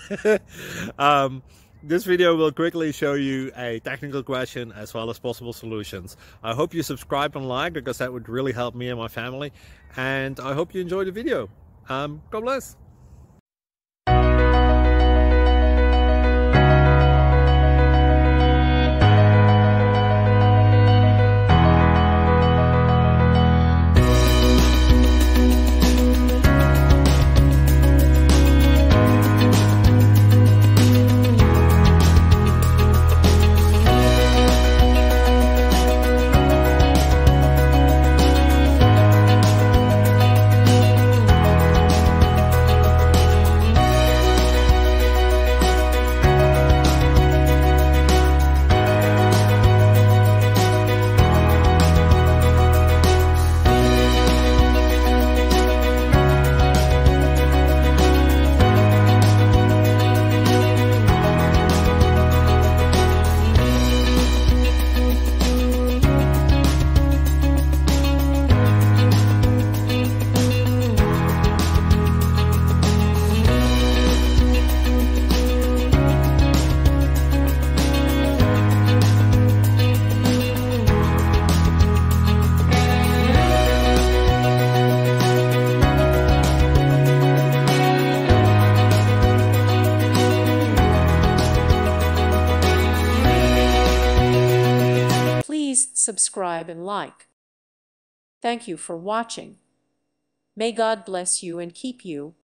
This video will quickly show you a technical question as well as possible solutions. I hope you subscribe and like, because that would really help me and my family. And I hope you enjoy the video. God bless. Please subscribe and like. Thank you for watching. May God bless you and keep you.